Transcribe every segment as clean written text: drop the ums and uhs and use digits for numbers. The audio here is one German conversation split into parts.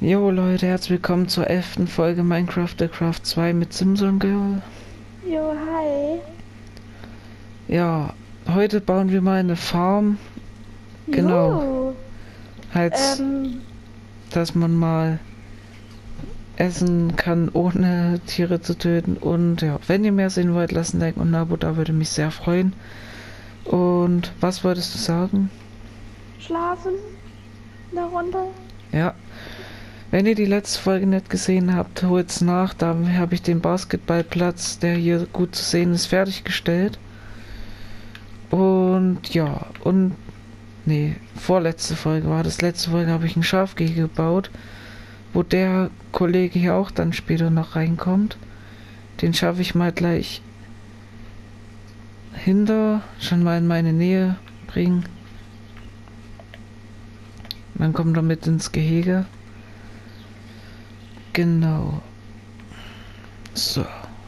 Jo Leute, herzlich willkommen zur 11. Folge Minecraft The Craft 2 mit Simson Girl. Jo, hi. Ja, heute bauen wir mal eine Farm. Genau, Jo. halt, dass man mal essen kann, ohne Tiere zu töten. Und ja, wenn ihr mehr sehen wollt, lasst ein Like und ein Abo, da würde mich sehr freuen. Und was wolltest du sagen? Schlafen in der Runde? Ja, wenn ihr die letzte Folge nicht gesehen habt, holt's nach. Da habe ich den Basketballplatz, der hier gut zu sehen ist, fertiggestellt. Und ja, und nee, vorletzte Folge war das. Letzte Folge habe ich ein Schafgehege gebaut, wo der Kollege hier auch dann später noch reinkommt. Den schaffe ich mal gleich schon mal in meine Nähe bringen. Dann kommt er mit ins Gehege. Genau. So.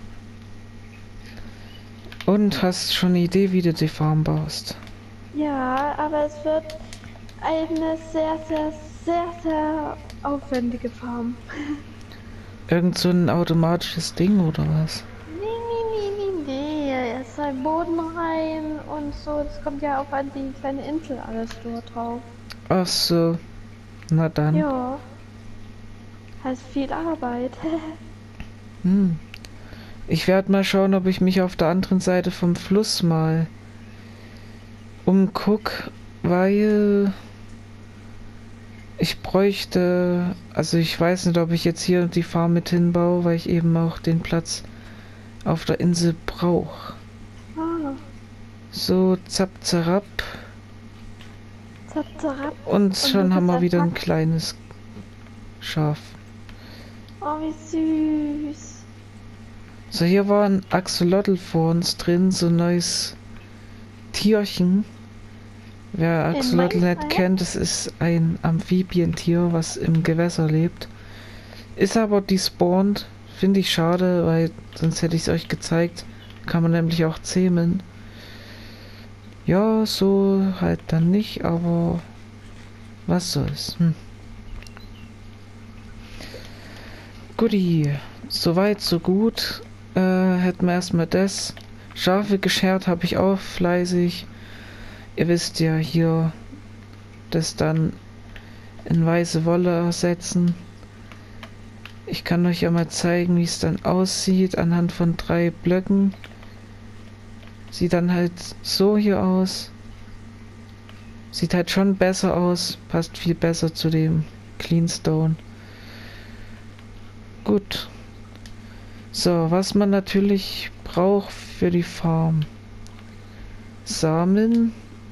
Und hast schon eine Idee, wie du die Farm baust? Ja, aber es wird eine sehr aufwendige Farm. Irgend so ein automatisches Ding oder was? Nee. Es soll Boden rein und so. Das kommt ja auch an die kleine Insel alles dort drauf. Ach so. Na dann. Ja. Heißt viel Arbeit. Ich werde mal schauen, ob ich mich auf der anderen Seite vom Fluss mal umguck, weil ich bräuchte, also ich weiß nicht, ob ich jetzt hier die Farm mit hinbaue, weil ich eben auch den Platz auf der Insel brauche. Ah, So, zapp, zerab. zap, zap. Und Und schon du haben bist wir ein wieder ein Hack. kleines Schaf. Oh, wie süß. So, hier war ein Axolotl vor uns drin, so ein neues Tierchen. Wer In Axolotl nicht Minecraft? kennt, das ist ein Amphibientier, was im Gewässer lebt. Ist aber despawned. Finde ich schade, weil sonst hätte ich es euch gezeigt. Kann man nämlich auch zähmen. Ja, so halt dann nicht, aber was soll's. Guti, soweit, so gut. Hätten wir erstmal das. Schafe geschert habe ich auch fleißig. Ihr wisst ja hier, das dann in weiße Wolle ersetzen. Ich kann euch ja mal zeigen, wie es dann aussieht anhand von 3 Blöcken. Sieht dann halt so hier aus. Sieht halt schon besser aus. Passt viel besser zu dem Cleanstone. Gut. So, was man natürlich braucht für die Farm. Samen.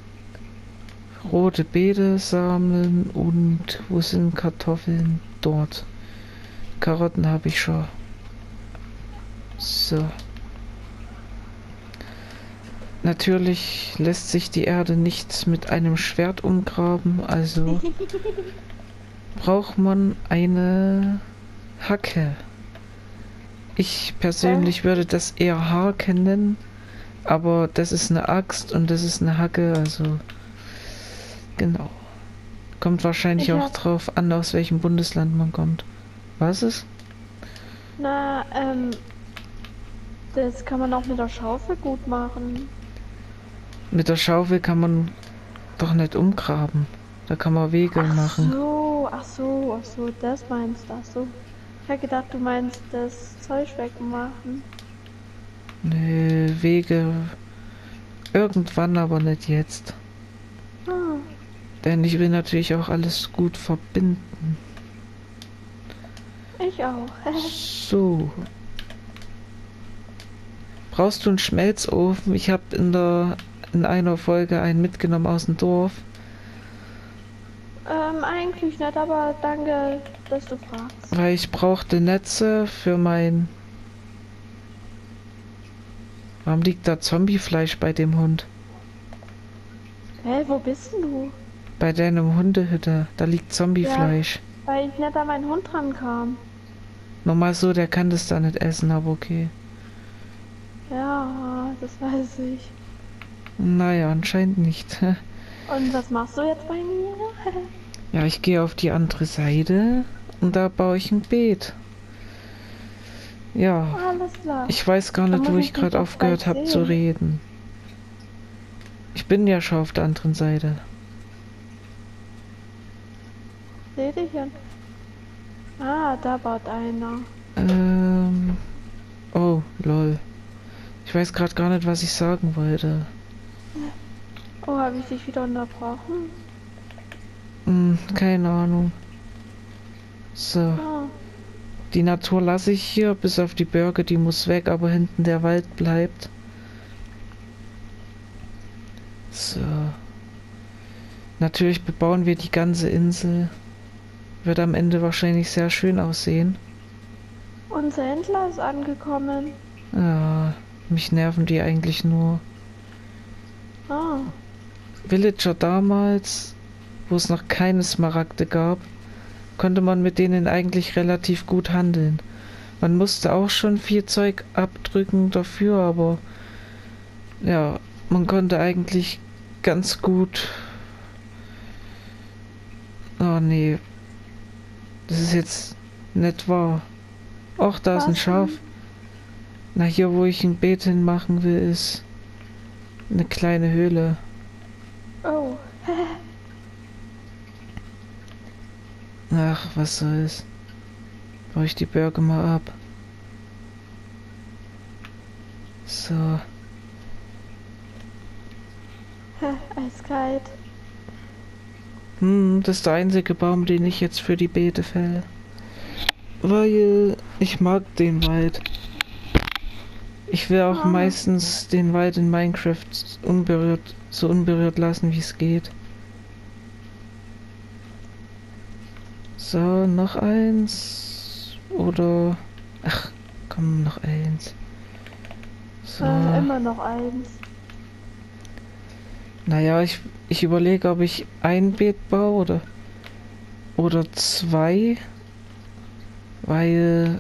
Rote Beete sammeln und wo sind Kartoffeln? Dort. Karotten habe ich schon. So. Natürlich lässt sich die Erde nicht mit einem Schwert umgraben, also braucht man eine Hacke. Ich persönlich würde das eher Haken nennen, aber das ist eine Axt und das ist eine Hacke, also genau. Kommt wahrscheinlich Ich auch hab, drauf an, aus welchem Bundesland man kommt. Was ist? na, das kann man auch mit der Schaufel gut machen. Mit der Schaufel kann man doch nicht umgraben. Da kann man Wege machen. Ach so, das meinst du, ach so. Ich hab gedacht, du meinst das Zeug wegmachen. Nee, Wege irgendwann, aber nicht jetzt. Ah, Denn ich will natürlich auch alles gut verbinden. ich auch. So. Brauchst du einen Schmelzofen? Ich habe in einer Folge einen mitgenommen aus dem Dorf. Eigentlich nicht, aber danke, dass du fragst. Weil ich brauchte Netze für mein... Warum liegt da Zombiefleisch bei dem Hund? Hä, wo bist denn du? Bei deinem Hundehütte. Da liegt Zombiefleisch. Weil ich nicht an meinen Hund dran kam. Normal so, der kann das da nicht essen, aber okay. Ja, das weiß ich. Naja, anscheinend nicht. Und was machst du jetzt bei mir? Ja, ich gehe auf die andere Seite und da baue ich ein Beet. Ja, Alles klar. ich weiß gar Dann nicht, wo muss ich ich dich gerade doch aufgehört gleich habe zu sehen. reden. Ich bin ja schon auf der anderen Seite. Seh dich an. Ah, da baut einer. Oh, lol. Ich weiß gerade gar nicht, was ich sagen wollte. Oh, habe ich dich wieder unterbrochen? Keine Ahnung. So, Ah, die Natur lasse ich hier, bis auf die Berge, die muss weg, aber hinten der Wald bleibt. So. Natürlich bebauen wir die ganze Insel. Wird am Ende wahrscheinlich sehr schön aussehen. unser Händler ist angekommen. Ja, mich nerven die eigentlich nur. Ah, Villager damals, wo es noch keine Smaragde gab, konnte man mit denen eigentlich relativ gut handeln. Man musste auch schon viel Zeug abdrücken dafür, aber ja, man konnte eigentlich ganz gut... Oh nee, das ist jetzt nicht wahr. Och, da ist ein was Schaf. denn? Na, hier, wo ich ein Beet hinmachen will, ist eine kleine Höhle. Oh, Ach, was soll's. Baue ich die Berge mal ab. So. eiskalt. Das ist der einzige Baum, den ich jetzt für die Beete fälle. Weil ich mag den Wald. Ich will auch Ah, meistens den Wald in Minecraft unberührt, so unberührt lassen, wie es geht. So, noch eins. Oder... Ach, komm, noch eins. So. immer noch eins. Naja, ich überlege, ob ich ein Beet baue oder zwei. Weil...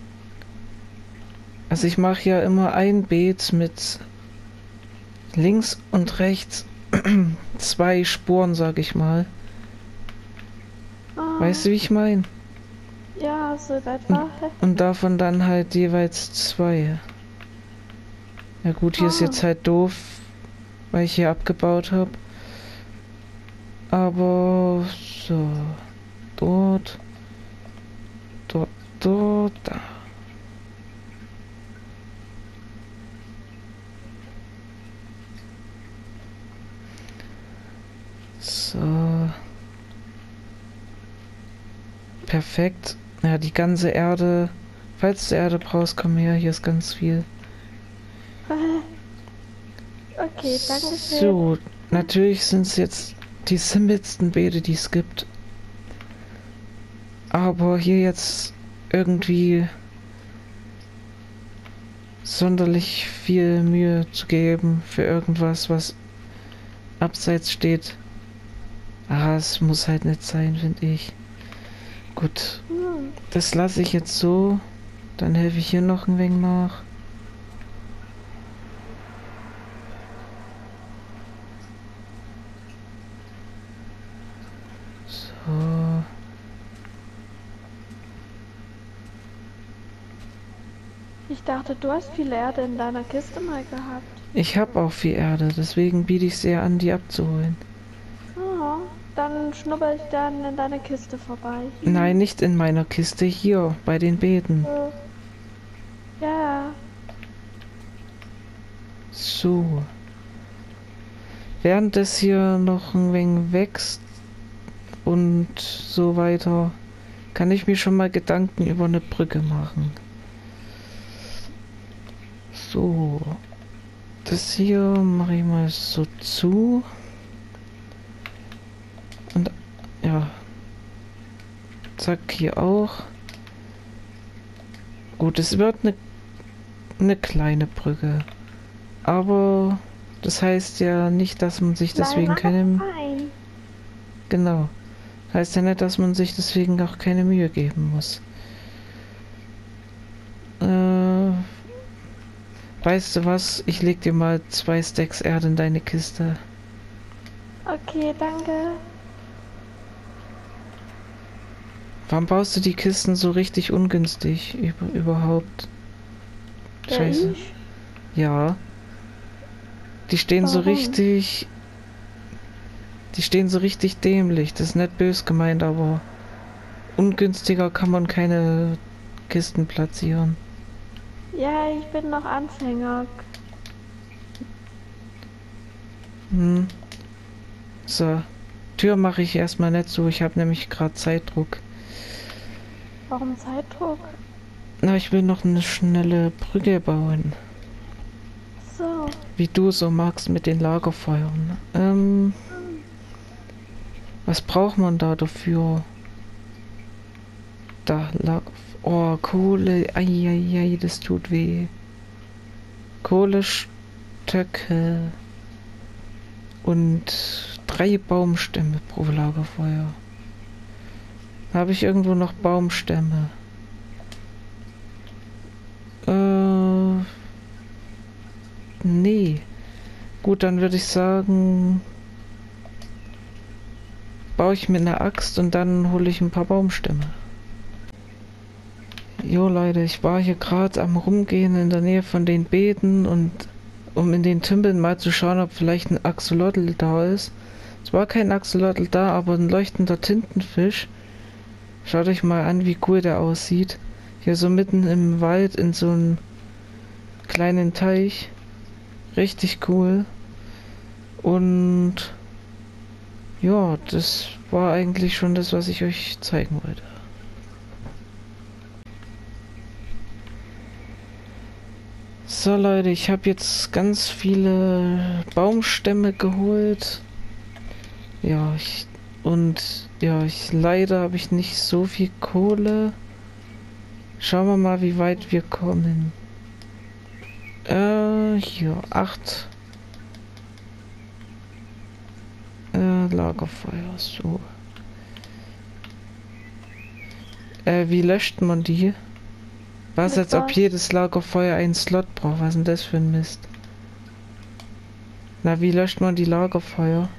Also ich mache ja immer ein Beet mit links und rechts zwei Spuren, sag ich mal. Ah, Weißt du, wie ich meine? ja, so in etwa. Und davon dann halt jeweils zwei. Ja gut, hier ist Ah, jetzt halt doof, weil ich hier abgebaut habe. Aber so. Dort. Dort, dort, da. So. Perfekt. Ja, die ganze Erde. Falls du Erde brauchst, komm her, hier ist ganz viel. okay, danke schön. So, natürlich sind es jetzt die simpelsten Beete, die es gibt. Aber hier jetzt irgendwie sonderlich viel Mühe zu geben für irgendwas, was abseits steht. Ah, es muss halt nicht sein, finde ich. Gut, Hm, das lasse ich jetzt so. Dann helfe ich hier noch ein wenig nach. So. ich dachte, du hast viel Erde in deiner Kiste mal gehabt. Ich habe auch viel Erde, deswegen biete ich es eher an, die abzuholen. Ah, dann schnupper ich dann in deine Kiste vorbei. Nein, nicht in meiner Kiste, hier, bei den Beeten. Ja, So. Während das hier noch ein wenig wächst und so weiter, kann ich mir schon mal Gedanken über eine Brücke machen. So. Das hier mache ich mal so zu. Und ja. Zack, hier auch. Gut, es wird eine kleine Brücke. Aber das heißt ja nicht, dass man sich deswegen keine... fein. Genau. Heißt ja nicht, dass man sich deswegen auch keine Mühe geben muss. Weißt du was? Ich leg dir mal 2 Stacks Erde in deine Kiste. Okay, danke. Warum baust du die Kisten so richtig ungünstig überhaupt? Der Scheiße. ich? Ja. Die stehen so Warum? richtig... Die stehen so richtig dämlich. Das ist nicht bös gemeint, aber... Ungünstiger kann man keine Kisten platzieren. Ja, ich bin noch Anfänger. Hm. So. Tür mache ich erstmal nicht zu. Ich habe nämlich gerade Zeitdruck. Warum Zeitdruck? Na, ich will noch eine schnelle Brücke bauen. So. Wie du so magst mit den Lagerfeuern. Was braucht man da dafür? Da lag... Oh, Kohle. Eieiei, das tut weh. Kohlestöcke. Und 3 Baumstämme pro Lagerfeuer. Habe ich irgendwo noch Baumstämme? Nee. Gut, dann würde ich sagen... Baue ich mir eine Axt und dann hole ich ein paar Baumstämme. Jo Leute, ich war hier gerade am Rumgehen in der Nähe von den Beeten und um in den Tümpeln mal zu schauen, ob vielleicht ein Axolotl da ist. Es war kein Axolotl da, aber ein leuchtender Tintenfisch. Schaut euch mal an, wie cool der aussieht. Hier so mitten im Wald in so einem kleinen Teich. Richtig cool. Und ja, das war eigentlich schon das, was ich euch zeigen wollte. So Leute, ich habe jetzt ganz viele Baumstämme geholt. Ja, leider habe ich nicht so viel Kohle. Schauen wir mal, wie weit wir kommen. Hier 8 Lagerfeuer, so. Wie löscht man die? Was, Mit als ob was? jedes Lagerfeuer einen Slot braucht? Was ist denn das für ein Mist? Na, wie löscht man die Lagerfeuer?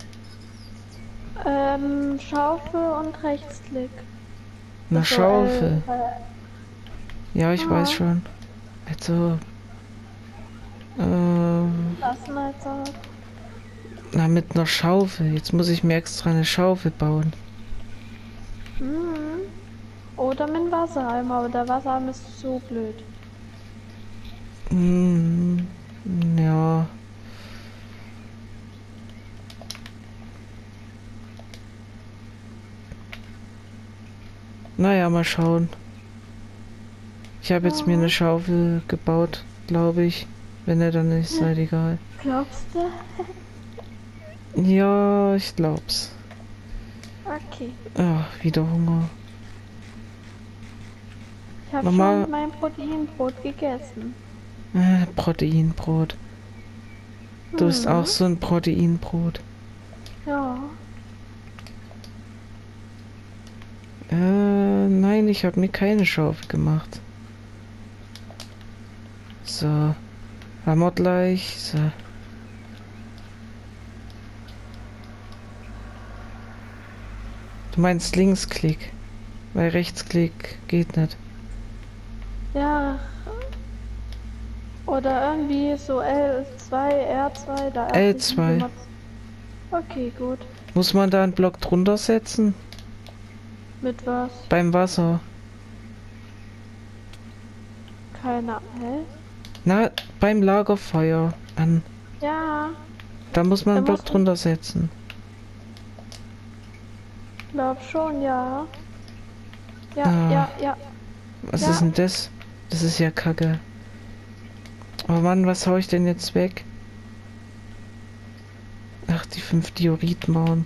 Schaufel und Rechtsklick. Na, Also, Schaufel. Ja, ich ja. weiß schon. Also, Lassen also. na, mit einer Schaufel. Jetzt muss ich mir extra eine Schaufel bauen. Mhm. Oder mit dem Wassereimer, aber der Wassereimer ist so blöd. Hm, ja. Naja, mal schauen. Ich habe jetzt mir eine Schaufel gebaut, glaube ich. Wenn nicht, dann ist halt egal. Glaubst du? Ja, ich glaub's. Okay. Ah, wieder Hunger. Ich habe Mama. schon mein Proteinbrot gegessen. Proteinbrot. Du isst auch so ein Proteinbrot. Ja. Nein, ich habe mir keine Schaufel gemacht. So. Haben wir gleich. So. Du meinst Linksklick. Weil Rechtsklick geht nicht. Ja. Oder irgendwie so L2, R2, da L2. Okay, gut. Muss man da einen Block drunter setzen? Mit was? Beim Wasser. Keine Ahnung. Na, beim Lagerfeuer an. Ja, Da muss man einen Da Block muss man- drunter setzen. glaub schon, ja. Ja, Ah. ja. Was Ja. ist denn das? Das ist ja kacke. Oh Mann, was hau ich denn jetzt weg? Ach, die 5 Dioritmauern.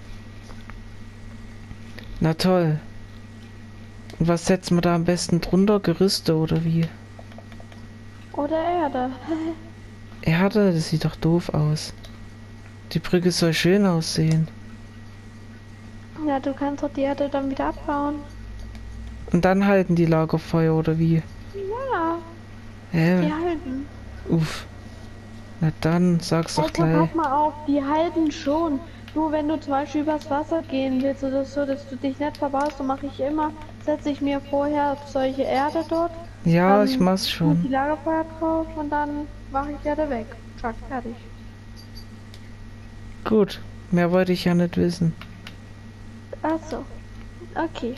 Na toll. Und was setzt man da am besten drunter? Gerüste oder wie? Oder Erde. Erde, das sieht doch doof aus. Die Brücke soll schön aussehen. Ja, du kannst doch die Erde dann wieder abbauen. Und dann halten die Lagerfeuer oder wie? Ja, die Hä? halten. Uff. Na dann, sag's doch Also gleich. pass mal auf, die halten schon. Du, wenn du zum Beispiel übers Wasser gehen willst oder so, dass du dich nicht verbaust, so mache ich immer, setze ich mir vorher solche Erde dort, Ja, ich dann mach's tue ich schon. die Lagerfeuer drauf und dann mache ich die Erde weg. Zack, fertig. Gut. Mehr wollte ich ja nicht wissen. Ach so, okay.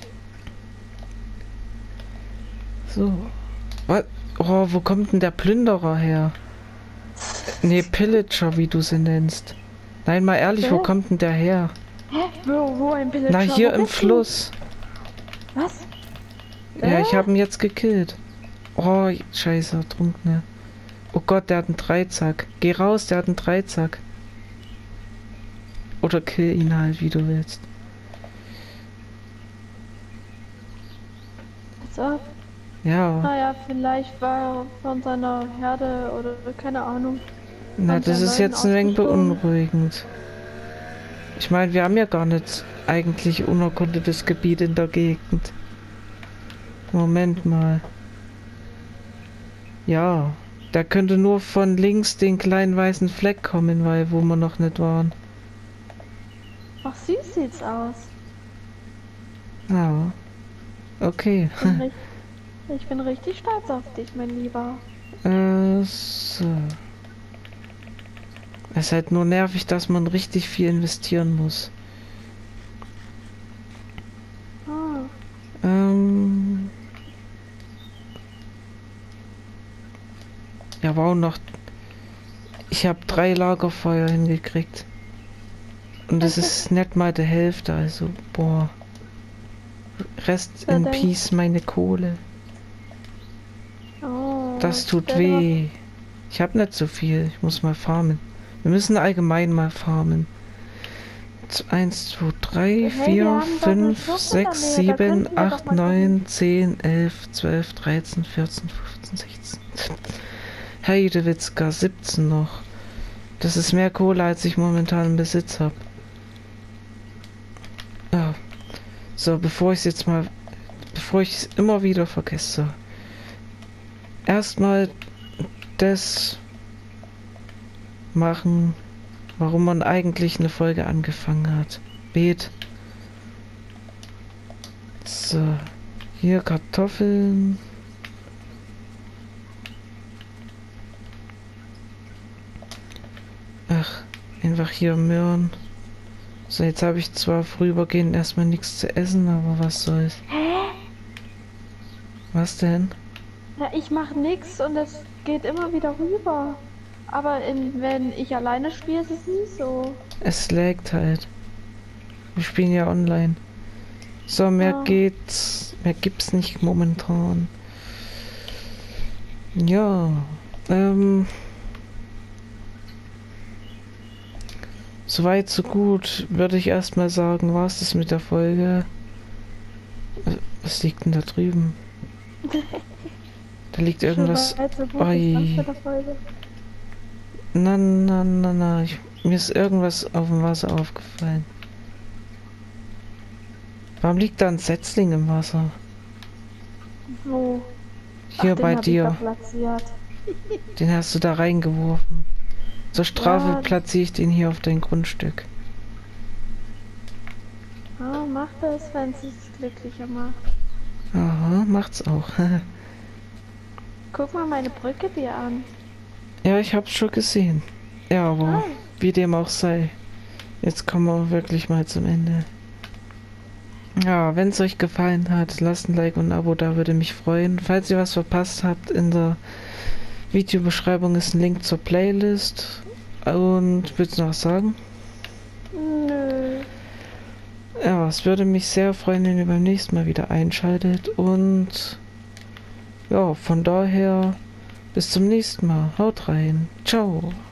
So. Was? Oh, wo kommt denn der Plünderer her? Nee, Pillager, wie du sie nennst. Nein, mal ehrlich, wo Hä? kommt denn der her? Hä? Wo ein Pillager? Na, hier Wo im bist du? Fluss. Was? Ja, ich habe ihn jetzt gekillt. Oh, scheiße, Trunkene. Oh Gott, der hat einen Dreizack. Geh raus, der hat einen Dreizack. Oder kill ihn halt, wie du willst. So. Ja, Naja, vielleicht war er von seiner Herde oder keine Ahnung. na, Von das seinen ist Leuten jetzt ein wenig ausgestoßen. beunruhigend. Ich meine, wir haben ja gar nicht eigentlich unerkundetes Gebiet in der Gegend. Moment mal. Ja, da könnte nur von links den kleinen weißen Fleck kommen, weil wo wir noch nicht waren. Ach, süß sieht's aus. Ja, okay. Ich bin richtig stolz auf dich, mein Lieber. So. Es ist halt nur nervig, dass man richtig viel investieren muss. Ah, Ja, wow, noch. Ich habe 3 Lagerfeuer hingekriegt. Und das ist nicht mal die Hälfte, also, boah. Rest Ja, in denk- Peace meine Kohle. oh, Das tut stell dir mal- weh. Ich habe nicht so viel. Ich muss mal farmen. Wir müssen allgemein mal farmen. 1, 2, 3, Hey, wir 4, haben doch eine 5, Schlucht in der 6, Nähe, da 7, könnten wir doch 8, mal 9, 10, 11, 12, 13, 14, 15, 16. Heidewitzka, 17 noch. Das ist mehr Kohle, als ich momentan im Besitz habe. Ja. So, bevor ich es immer wieder vergesse. Erstmal das machen, warum man eigentlich eine Folge angefangen hat. Beet. So, hier Kartoffeln. Ach, einfach hier Möhren. So, jetzt habe ich zwar vorübergehend erstmal nichts zu essen, aber was soll's. Hä? Was denn? Ja, ich mach nix und es geht immer wieder rüber. Aber wenn ich alleine spiele, ist es nie so. Es laggt halt. Wir spielen ja online. So, mehr Ja. gibt's nicht momentan. Ja, soweit so gut, würde ich erstmal sagen, war's das mit der Folge. Was liegt denn da drüben? Da liegt irgendwas. Soweit so gut, Oi. das war's mit der Folge. Na. Mir ist irgendwas auf dem Wasser aufgefallen. Warum liegt da ein Setzling im Wasser? Wo? Hier Den bei hab ich dir. da platziert. Den hast du da reingeworfen. Zur Strafe Ja. platziere ich den hier auf dein Grundstück. Ah, mach das, wenn es sich glücklicher macht. Aha, macht's auch. Guck mal meine Brücke dir an. Ja, ich hab's schon gesehen. Ja, aber Ah. wie dem auch sei. Jetzt kommen wir wirklich mal zum Ende. Ja, wenn es euch gefallen hat, lasst ein Like und ein Abo da, würde mich freuen. Falls ihr was verpasst habt, in der Videobeschreibung ist ein Link zur Playlist. Und willst du noch was sagen? Nö. Ja, es würde mich sehr freuen, wenn ihr beim nächsten Mal wieder einschaltet. Und ja, von daher bis zum nächsten Mal. Haut rein. Ciao.